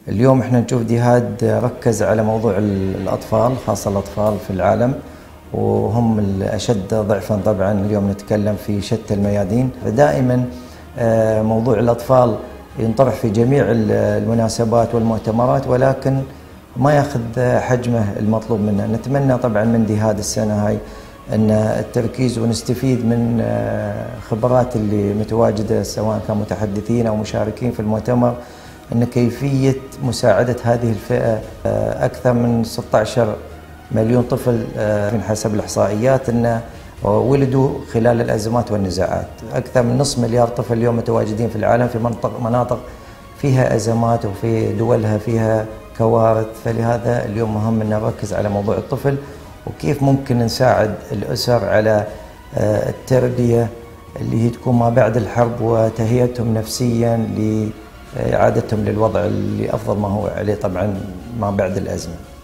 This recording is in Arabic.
اليوم احنا نشوف جهاد ركز على موضوع الأطفال، خاصة الأطفال في العالم، وهم الأشد ضعفا. طبعا اليوم نتكلم في شتى الميادين، فدائما موضوع الأطفال ينطرح في جميع المناسبات والمؤتمرات، ولكن ما ياخذ حجمه المطلوب منه. نتمنى طبعا من جهاد السنة هاي أن التركيز ونستفيد من خبرات اللي متواجدة، سواء كان متحدثين أو مشاركين في المؤتمر، أن كيفية مساعدة هذه الفئة. أكثر من 16 مليون طفل من حسب الإحصائيات أن ولدوا خلال الأزمات والنزاعات. أكثر من نصف مليار طفل اليوم متواجدين في العالم في مناطق فيها أزمات وفي دولها فيها كوارث. فلهذا اليوم مهم أن نركز على موضوع الطفل وكيف ممكن نساعد الأسر على التربية اللي هي تكون ما بعد الحرب، وتهيئتهم نفسيا لإعادتهم للوضع اللي أفضل ما هو عليه طبعا ما بعد الأزمة.